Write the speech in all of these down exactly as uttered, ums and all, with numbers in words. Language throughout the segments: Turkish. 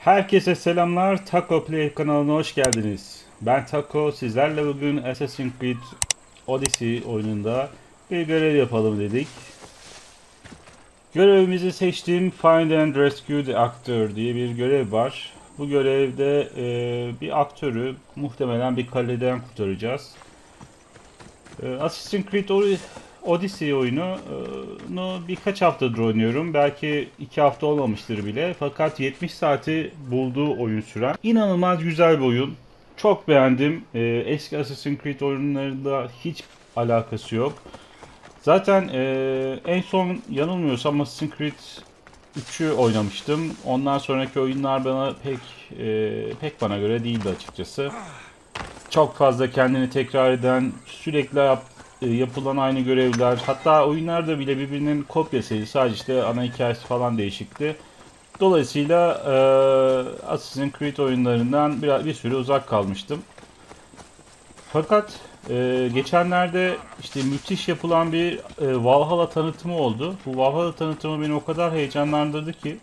Herkese selamlar. Taco Play kanalına hoş geldiniz. Ben Taco. Sizlerle bugün Assassin's Creed Odyssey oyununda bir görev yapalım dedik. Görevimizi seçtiğim Find and Rescue the Actor diye bir görev var. Bu görevde e, bir aktörü muhtemelen bir kaleden kurtaracağız. E, Assassin's Creed Odyssey oyununu birkaç haftadır oynuyorum. Belki iki hafta olmamıştır bile. Fakat yetmiş saati bulduğu oyun süren. İnanılmaz güzel bir oyun. Çok beğendim. Ee, eski Assassin's Creed oyunlarında hiç alakası yok. Zaten e, en son yanılmıyorsam Assassin's Creed üçü oynamıştım. Ondan sonraki oyunlar bana pek e, pek bana göre değildi açıkçası. Çok fazla kendini tekrar eden, sürekli yap, e, yapılan aynı görevler, hatta oyunlarda bile birbirinin kopyasıydı. Sadece işte ana hikayesi falan değişikti. Dolayısıyla e, Assassin's Creed oyunlarından bir, bir süre uzak kalmıştım. Fakat e, geçenlerde işte müthiş yapılan bir e, Valhalla tanıtımı oldu. Bu Valhalla tanıtımı beni o kadar heyecanlandırdı ki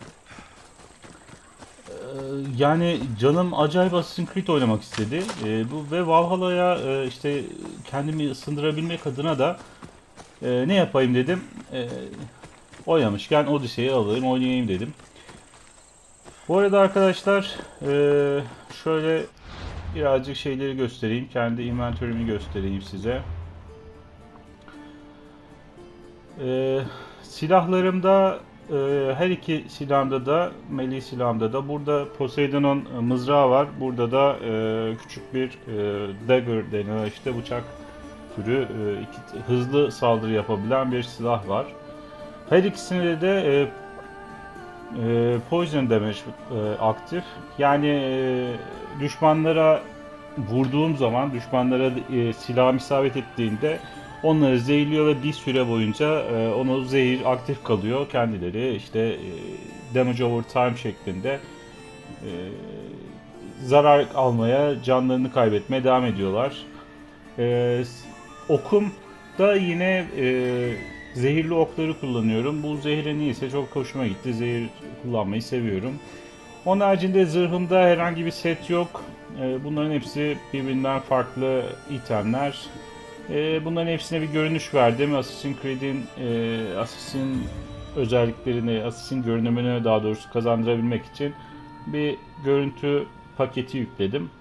yani canım acayip Assassin's Creed oynamak istedi. E, bu ve Valhalla'ya e, işte kendimi ısındırabilmek adına da e, ne yapayım dedim. E, oynamışken Odyssey'i alayım, oynayayım dedim. Bu arada arkadaşlar e, şöyle birazcık şeyleri göstereyim. Kendi inventörümü göstereyim size. E, silahlarımda e, her iki silahımda da melee silahımda da burada Poseidon'un mızrağı var. Burada da e, küçük bir e, dagger denilen işte bıçak türü e, iki, hızlı saldırı yapabilen bir silah var. Her ikisinde de e, e, poison damage e, aktif. Yani e, düşmanlara vurduğum zaman, düşmanlara e, silahım isabet ettiğinde onları zehirliyor ve bir süre boyunca e, onu zehir aktif kalıyor. Kendileri işte e, damage over time şeklinde e, zarar almaya, canlarını kaybetmeye devam ediyorlar. E, okum da yine e, zehirli okları kullanıyorum. Bu zehre niyeyse çok hoşuma gitti. Zehir kullanmayı seviyorum. Onun haricinde zırhımda herhangi bir set yok. E, bunların hepsi birbirinden farklı itemler. E, bunların hepsine bir görünüş verdim. Assassin's Creed'in e, Assassin özelliklerini, Assassin görünümünü daha doğrusu kazandırabilmek için bir görüntü paketi yükledim.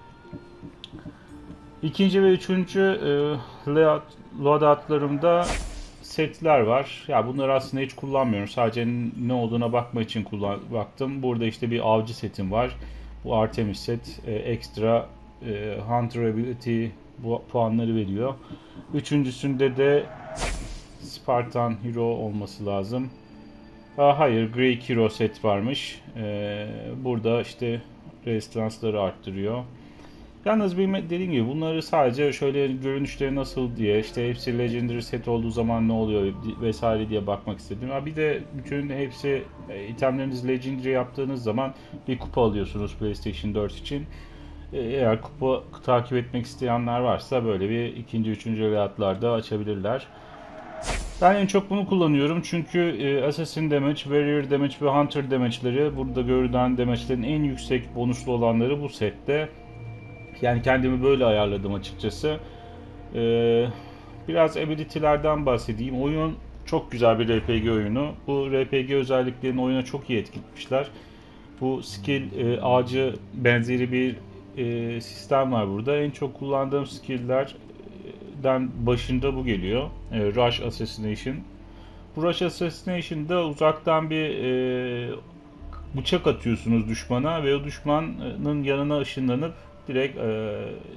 İkinci ve üçüncü e, layout, loadoutlarımda setler var. Ya bunları aslında hiç kullanmıyorum. Sadece ne olduğuna bakma için kullan baktım. Burada işte bir avcı setim var. Bu Artemis set e, ekstra e, Hunter Ability bu puanları veriyor. Üçüncüsünde de Spartan Hero olması lazım. Ha, hayır, Greek Hero set varmış. E, burada işte rezistansları arttırıyor. Yalnız bir dediğim gibi bunları sadece şöyle görünüşleri nasıl diye işte hepsi Legendary set olduğu zaman ne oluyor vesaire diye bakmak istedim. Ha bir de bütün hepsi e, itemlerinizi Legendary yaptığınız zaman bir kupa alıyorsunuz PlayStation dört için. E, Eğer kupa takip etmek isteyenler varsa böyle bir ikinci, üçüncü relatlarda açabilirler. Ben en çok bunu kullanıyorum çünkü e, Assassin Damage, Warrior Damage ve Hunter Damage'leri burada görülen damage'lerin en yüksek bonuslu olanları bu sette. Yani kendimi böyle ayarladım açıkçası. Ee, biraz ability'lerden bahsedeyim. Oyun çok güzel bir R P G oyunu. Bu R P G özelliklerini oyuna çok iyi etkilemişler. Bu skill e, ağacı benzeri bir e, sistem var burada. En çok kullandığım skill'lerden başında bu geliyor. E, Rush Assassination. Bu Rush Assassination'da uzaktan bir e, bıçak atıyorsunuz düşmana ve o düşmanın yanına ışınlanıp direkt e,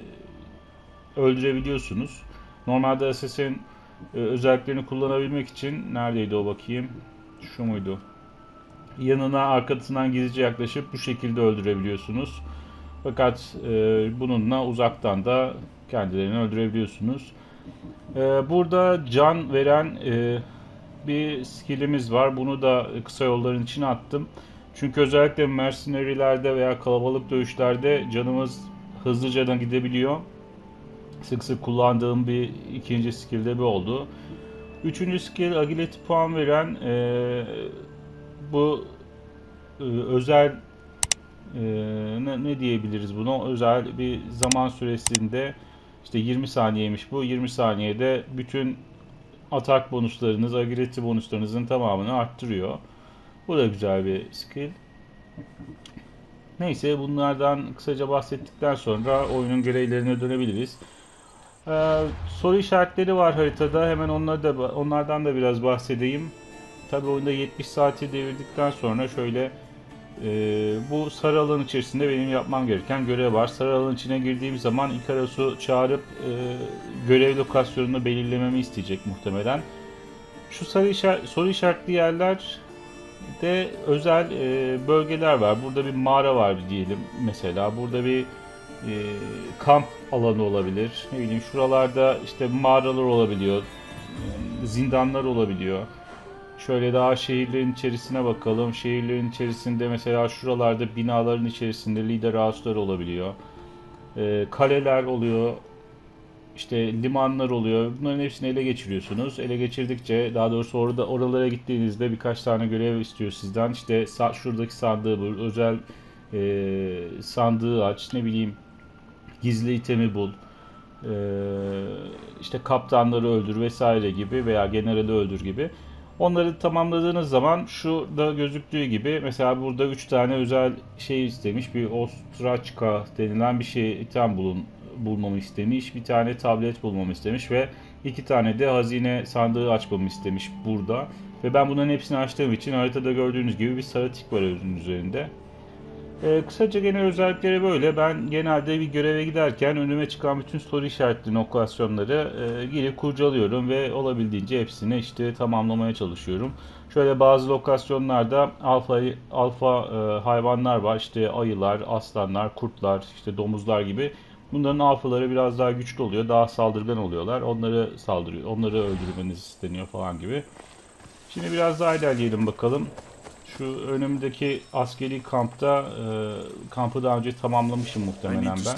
öldürebiliyorsunuz. Normalde Assassin e, özelliklerini kullanabilmek için neredeydi o bakayım? Şu muydu? Yanına arkasından gizlice yaklaşıp bu şekilde öldürebiliyorsunuz. Fakat e, bununla uzaktan da kendilerini öldürebiliyorsunuz. E, burada can veren e, bir skillimiz var. Bunu da kısa yolların içine attım. Çünkü özellikle mercenary'lerde veya kalabalık dövüşlerde canımız hızlıca da gidebiliyor. Sık sık kullandığım bir ikinci skill de bu oldu. Üçüncü skill agility puan veren e, bu e, özel e, ne, ne diyebiliriz buna? Özel bir zaman süresinde işte yirmi saniyeymiş bu. yirmi saniyede bütün atak bonuslarınız, agility bonuslarınızın tamamını arttırıyor. Bu da güzel bir skill. Neyse bunlardan kısaca bahsettikten sonra oyunun görevlerine dönebiliriz. Ee, soru işaretleri var haritada. Hemen onları da onlardan da biraz bahsedeyim. Tabii oyunda yetmiş saati devirdikten sonra şöyle e, bu sarı alan içerisinde benim yapmam gereken görev var. Sarı alan içine girdiğim zaman Ikaros'u çağırıp e, görev lokasyonunu belirlememi isteyecek muhtemelen. Şu sarı işaret, soru işaretli yerler de özel e, bölgeler var. Burada bir mağara var diyelim mesela. Burada bir e, kamp alanı olabilir. Ne bileyim şuralarda işte mağaralar olabiliyor. e, Zindanlar olabiliyor. Şöyle daha şehirlerin içerisine bakalım. Şehirlerin içerisinde mesela şuralarda binaların içerisinde lider house'lar olabiliyor. E, kaleler oluyor. İşte limanlar oluyor. Bunların hepsini ele geçiriyorsunuz. Ele geçirdikçe daha doğrusu orada oralara gittiğinizde birkaç tane görev istiyor sizden. İşte sa- şuradaki sandığı bul, özel e, sandığı aç, ne bileyim gizli itemi bul, e, işte kaptanları öldür vesaire gibi veya generali öldür gibi. Onları tamamladığınız zaman şurada gözüktüğü gibi mesela burada üç tane özel şey istemiş. Bir Ostraçka denilen bir şey item bulun, bulmamı istemiş. Bir tane tablet bulmamı istemiş ve iki tane de hazine sandığı açmamı istemiş burada. Ve ben bunların hepsini açtığım için haritada gördüğünüz gibi bir sarı tik var özünün üzerinde. Ee, kısaca genel özellikleri böyle. Ben genelde bir göreve giderken önüme çıkan bütün soru işaretli lokasyonları e, girip kurcalıyorum ve olabildiğince hepsini işte tamamlamaya çalışıyorum. Şöyle bazı lokasyonlarda alfa alfa e, hayvanlar var. İşte ayılar, aslanlar, kurtlar, işte domuzlar gibi. Bunların alfaları biraz daha güçlü oluyor, daha saldırgan oluyorlar. Onları saldırıyor, onları öldürmeniz isteniyor falan gibi. Şimdi biraz daha ilerleyelim bakalım. Şu önümdeki askeri kampta e, kampı daha önce tamamlamışım muhtemelen ben.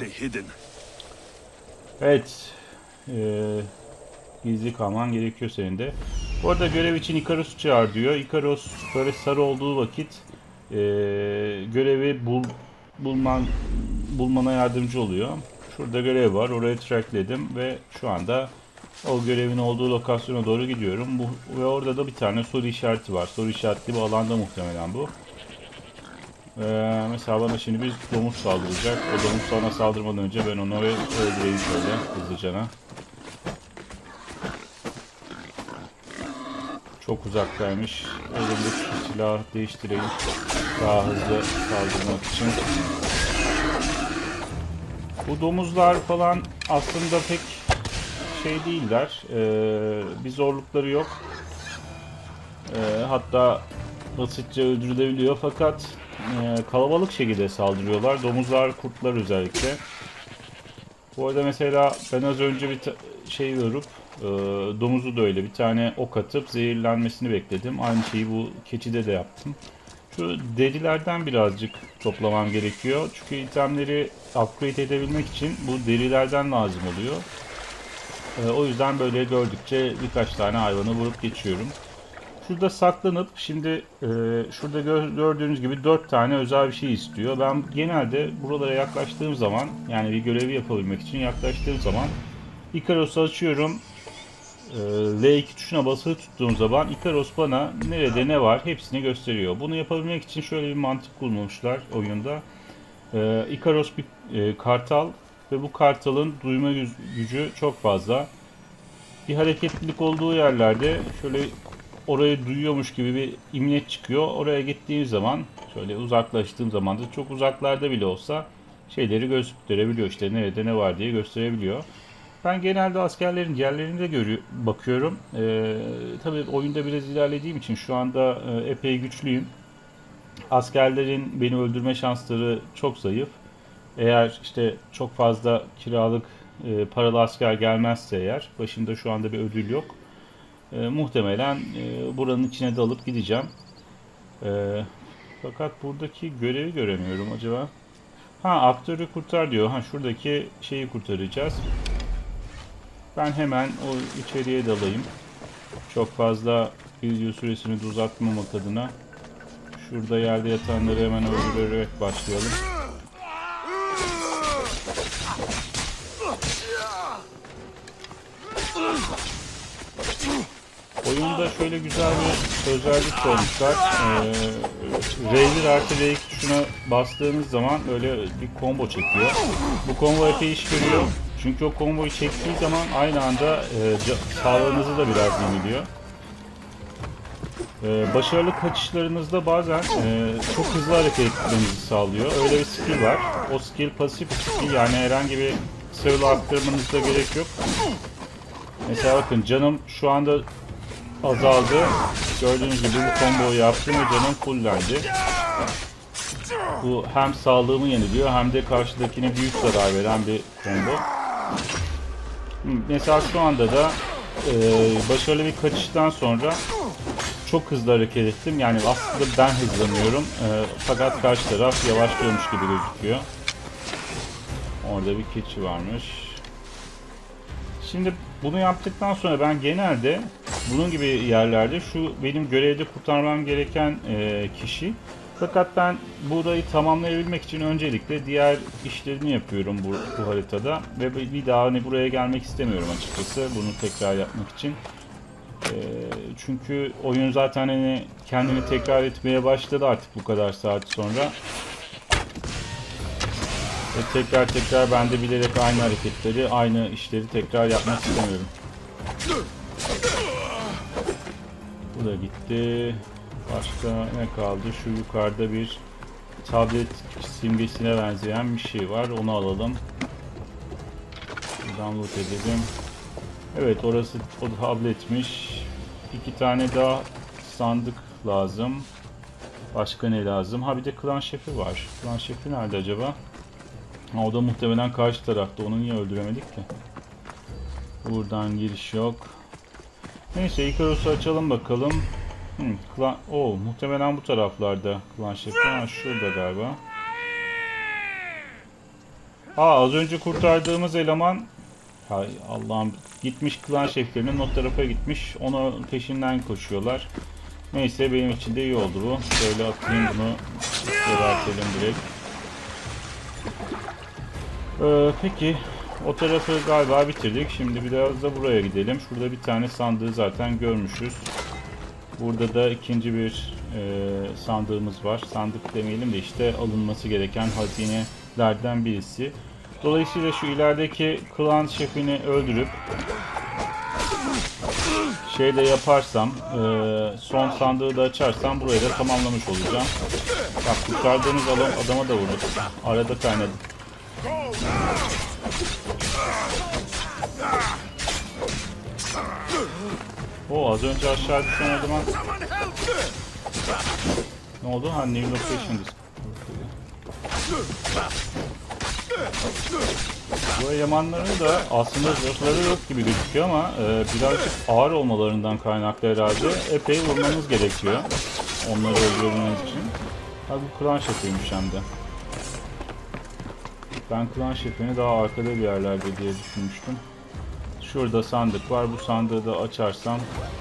Evet. E, gizli kalman gerekiyor senin de. Bu arada görev için Ikaros'u çağır diyor. Ikaros böyle sarı olduğu vakit e, görevi bul, bulman bulmana yardımcı oluyor. Şurada görev var. Oraya trackledim ve şu anda o görevin olduğu lokasyona doğru gidiyorum. Bu, ve orada da bir tane soru işareti var. Soru işaretli bir alanda muhtemelen bu. Ee, mesela bana şimdi bir domuz saldıracak. O domuz sana saldırmadan önce ben onu öldüreyim şöyle hızlıcana. Çok uzaktaymış. Elimdeki silahı değiştireyim. Daha hızlı saldırmak için. Bu domuzlar falan aslında pek şey değiller. Ee, bir zorlukları yok. Ee, hatta basitçe öldürülebiliyor fakat e, kalabalık şekilde saldırıyorlar. Domuzlar, kurtlar özellikle. Bu arada mesela ben az önce bir şey vurup e, domuzu da öyle bir tane ok atıp zehirlenmesini bekledim. Aynı şeyi bu keçide de yaptım. Şu derilerden birazcık toplamam gerekiyor. Çünkü itemleri upgrade edebilmek için bu derilerden lazım oluyor. E, o yüzden böyle gördükçe birkaç tane hayvanı vurup geçiyorum. Şurada saklanıp şimdi e, şurada gör, gördüğünüz gibi dört tane özel bir şey istiyor. Ben genelde buralara yaklaştığım zaman yani bir görevi yapabilmek için yaklaştığım zaman Ikaros'u açıyorum. E, L iki tuşuna basılı tuttuğum zaman Ikaros bana nerede ne var hepsini gösteriyor. Bunu yapabilmek için şöyle bir mantık kullanmışlar oyunda. E, Ikaros bir e, kartal ve bu kartalın duyma gücü çok fazla. Bir hareketlilik olduğu yerlerde şöyle orayı duyuyormuş gibi bir imleç çıkıyor. Oraya gittiğim zaman şöyle uzaklaştığım zaman da çok uzaklarda bile olsa şeyleri gösterebiliyor. İşte nerede ne var diye gösterebiliyor. Ben genelde askerlerin yerlerinde görüyor, bakıyorum. Ee, tabii oyunda biraz ilerlediğim için şu anda e, epey güçlüyüm. Askerlerin beni öldürme şansları çok zayıf. Eğer işte çok fazla kiralık e, paralı asker gelmezse eğer başında şu anda bir ödül yok. E, muhtemelen e, buranın içine dalıp gideceğim. E, fakat buradaki görevi göremiyorum acaba. Ha aktörü kurtar diyor. Ha şuradaki şeyi kurtaracağız. Ben hemen o içeriye dalayım. Çok fazla video süresini de uzatmamak adına Şurada yerde yatanları hemen öldürerek başlayalım. Oyunda şöyle güzel bir özellik koymuşlar. Ee, R bir artı R iki tuşuna bastığınız zaman böyle bir combo çekiyor. Bu combo epey iş görüyor. Çünkü o comboyu çektiği zaman aynı anda e, sağlığınızı da biraz yeniliyor. Ee, başarılı kaçışlarınızda bazen e, çok hızlı hareket etmenizi sağlıyor. Öyle bir skill var. O skill pasif bir skill, yani herhangi bir skill arttırmanıza gerek yok. Mesela bakın canım şu anda azaldı. Gördüğünüz gibi bu komboyu yaptım ve canım fulllendi. Bu hem sağlığımı yeniliyor hem de karşıdakine büyük zarar veren bir combo. Mesela şu anda da e, başarılı bir kaçıştan sonra çok hızlı hareket ettim. Yani aslında ben hızlanıyorum. E, fakat karşı taraf yavaşlıyormuş gibi gözüküyor. Orada bir keçi varmış. Şimdi bunu yaptıktan sonra ben genelde bunun gibi yerlerde şu benim görevde kurtarmam gereken e, kişi. Fakat ben burayı tamamlayabilmek için öncelikle diğer işlerini yapıyorum bu, bu haritada. Ve bir daha hani buraya gelmek istemiyorum açıkçası bunu tekrar yapmak için. E, çünkü oyun zaten hani kendini tekrar etmeye başladı artık bu kadar saat sonra. Ve tekrar tekrar ben de bilerek aynı hareketleri, aynı işleri tekrar yapmak istemiyorum. Bu da gitti. Başka ne kaldı? Şu yukarıda bir tablet simgesine benzeyen bir şey var. Onu alalım. Download edelim. Evet, orası o tabletmiş. İki tane daha sandık lazım. Başka ne lazım? Ha bir de klan şefi var. Klan şefi nerede acaba? Ha, o da muhtemelen karşı tarafta. Onu niye öldüremedik ki? Buradan giriş yok. Neyse, Icarus'u açalım bakalım. Hmm, klan... Oo, muhtemelen bu taraflarda klan şefi. Ha, şurada galiba. Aa, az önce kurtardığımız eleman... Hay Allah'ım, gitmiş klan şeflerinin o tarafa gitmiş. Onu peşinden koşuyorlar. Neyse, benim için de iyi oldu bu. Şöyle atayım bunu. Gebertelim direkt. Ee, peki. O tarafı galiba bitirdik. Şimdi biraz da buraya gidelim. Şurada bir tane sandığı zaten görmüşüz. Burada da ikinci bir e, sandığımız var. Sandık demeyelim de işte alınması gereken hazinelerden birisi. Dolayısıyla şu ilerideki klan şefini öldürüp şey de yaparsam, e, son sandığı da açarsam burayı da tamamlamış olacağım. Bak, kurtardığımız adam, adama da vurduk. Arada kaynadı. O az önce aşağı düşen adama ne oldu? Ha, new location. Bu elemanların da aslında zırhları yok gibi gözüküyor ama e, birazcık ağır olmalarından kaynaklı herhalde epey vurmamız gerekiyor onları öldürmeniz için. Ha, bu klan şefiymiş hem de. Ben klan şefini daha arkada bir yerlerde diye düşünmüştüm. Şurada sandık var. Bu sandığı da açarsam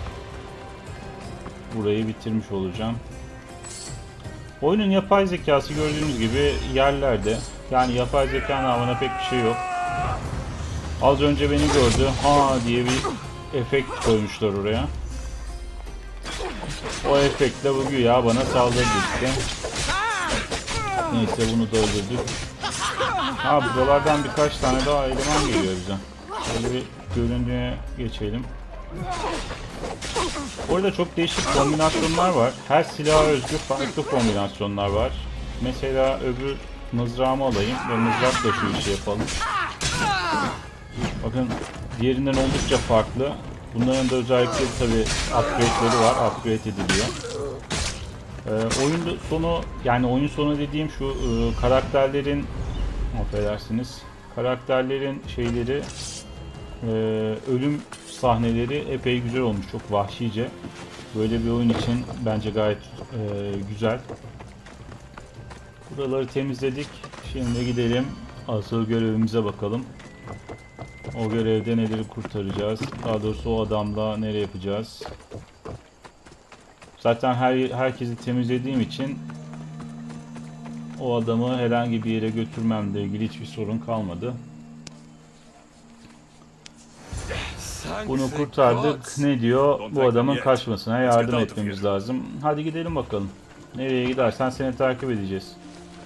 burayı bitirmiş olacağım. Oyunun yapay zekası gördüğünüz gibi yerlerde. Yani yapay zeka namına pek bir şey yok. Az önce beni gördü. Ha diye bir efekt koymuşlar oraya. O efektle bu güya bana saldırdı işte. Neyse, bunu da öldürdük. Ha, buralardan birkaç tane daha eleman geliyor bize. Şöyle bir görüntüye geçelim. Orada çok değişik kombinasyonlar var. Her silaha özgü farklı kombinasyonlar var. Mesela öbür mızrağımı alayım ve mızrakla şu işi yapalım. Bakın, diğerinden oldukça farklı. Bunların da özellikle tabi upgrade'leri var. Upgrade ediliyor. Ee, oyun sonu, yani oyun sonu dediğim şu e, karakterlerin, affedersiniz, karakterlerin şeyleri, e, ölüm sahneleri epey güzel olmuş, çok vahşice. Böyle bir oyun için bence gayet e, güzel. Buraları temizledik. Şimdi gidelim asıl görevimize bakalım. O görevde neleri kurtaracağız? Daha doğrusu o adamla nereye yapacağız? Zaten her herkesi temizlediğim için o adamı herhangi bir yere götürmemle ilgili hiçbir sorun kalmadı. Bunu kurtardık. Ne diyor? Bu adamın kaçmasına yardım etmemiz lazım. Hadi gidelim bakalım. Nereye gidersen seni takip edeceğiz.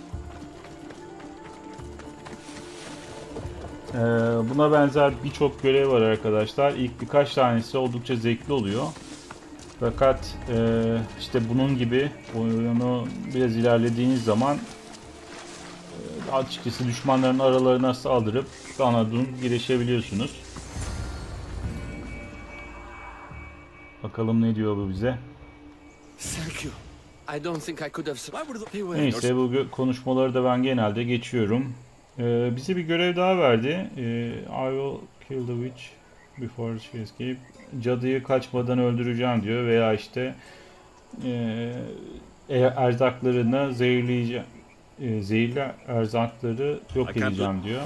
Ee, buna benzer birçok görev var arkadaşlar. İlk birkaç tanesi oldukça zevkli oluyor. Fakat e, işte bunun gibi oyunu biraz ilerlediğiniz zaman e, açıkçası düşmanların aralarına saldırıp Ganadun girişebiliyorsunuz. Bakalım ne diyor bu bize. Neyse bu konuşmaları da ben genelde geçiyorum. Ee, bize bir görev daha verdi. Ee, I will kill the witch before she escape. Cadıyı kaçmadan öldüreceğim diyor veya işte e, erzaklarını zehirleyeceğim. E, zehirli erzakları yok edeceğim diyor.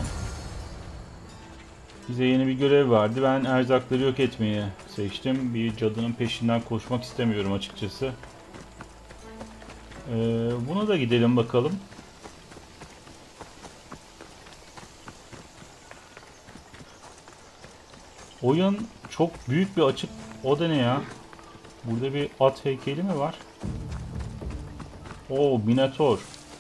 Bize yeni bir görev vardı. Ben erzakları yok etmeyi seçtim. Bir cadının peşinden koşmak istemiyorum açıkçası. Ee, buna da gidelim bakalım. Oyun çok büyük bir açık. O da ne ya? Burada bir at heykeli mi var? Oo, Minotaur.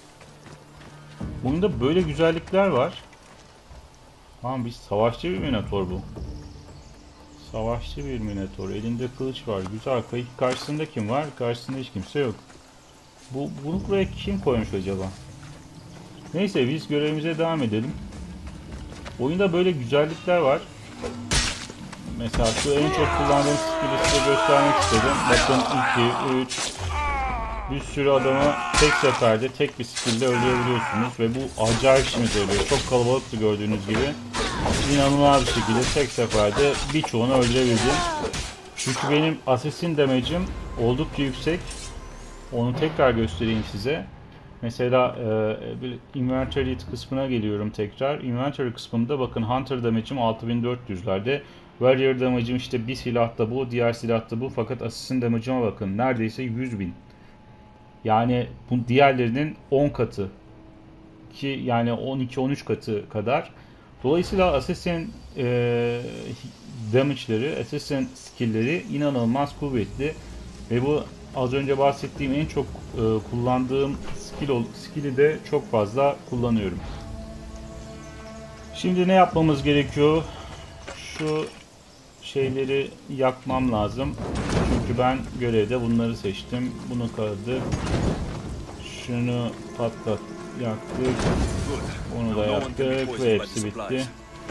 Bunda böyle güzellikler var. Tamam, biz savaşçı bir Minotaur bu. Savaşçı bir Minotaur. Elinde kılıç var. Güzel. Karşısında kim var? Karşısında hiç kimse yok. Bu, bunu buraya kim koymuş acaba? Neyse biz görevimize devam edelim. Oyunda böyle güzellikler var. Mesela şu en çok kullandığım skill'i size göstermek istedim. Bakın iki, üç. Bir sürü adamı tek seferde tek bir skill'de öldürebiliyorsunuz. Ve bu acayip işimize yarıyor. Çok kalabalıktı gördüğünüz gibi. İnanılmaz bir şekilde tek seferde birçoğunu öldürebildim. Çünkü benim assassin damage'im oldukça yüksek. Onu tekrar göstereyim size. Mesela e, bir inventory kısmına geliyorum tekrar. Inventory kısmında bakın Hunter damage'im altı bin dört yüzlerde. Warrior damage'im işte bir silahta bu, diğer silahta bu. Fakat Assassin damage'ıma bakın. Neredeyse yüz bin. Yani bu diğerlerinin on katı. Ki yani on iki on üç katı kadar. Dolayısıyla Assassin e, damage'leri, Assassin skill'leri inanılmaz kuvvetli. Ve bu az önce bahsettiğim en çok e, kullandığım skill skill'i de çok fazla kullanıyorum. Şimdi ne yapmamız gerekiyor? Şu şeyleri yakmam lazım. Çünkü ben görevde bunları seçtim. Bunu kazdık. Şunu patlat yaktık. Onu da yaktık ve hepsi bitti.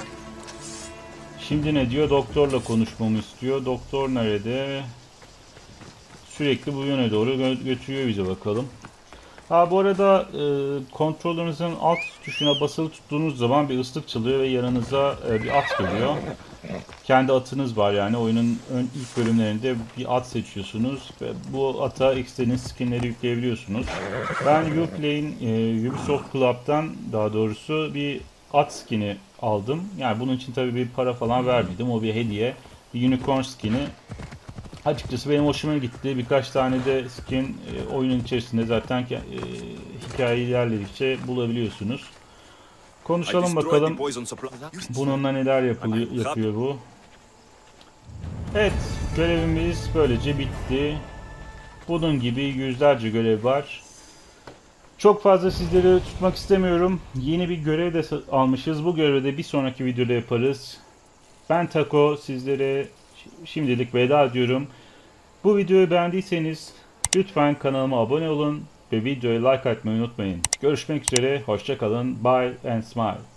Şimdi ne diyor? Doktorla konuşmamı istiyor. Doktor nerede? Sürekli bu yöne doğru gö götürüyor bize, bakalım. Ha bu arada e, kontrolünüzün alt tuşuna basılı tuttuğunuz zaman bir ıslık çalıyor ve yanınıza e, bir at geliyor. Kendi atınız var, yani oyunun ön, ilk bölümlerinde bir at seçiyorsunuz ve bu ata istediğiniz skinleri yükleyebiliyorsunuz. Ben Uplay'in e, Ubisoft Club'dan daha doğrusu bir at skini aldım. Yani bunun için tabii bir para falan vermedim. O bir hediye. Bir unicorn skini. Açıkçası benim hoşuma gitti. Birkaç tane de skin e, oyunun içerisinde zaten e, hikaye ilerledikçe bulabiliyorsunuz. Konuşalım bakalım bununla neler yapılıyor, yapıyor bu. Evet, görevimiz böylece bitti. Bunun gibi yüzlerce görev var. Çok fazla sizleri tutmak istemiyorum. Yeni bir görev de almışız. Bu görevi de bir sonraki videoda yaparız. Ben Taco, sizlere şimdilik veda ediyorum. Bu videoyu beğendiyseniz lütfen kanalıma abone olun ve videoya like atmayı unutmayın. Görüşmek üzere, hoşça kalın, bye and smile.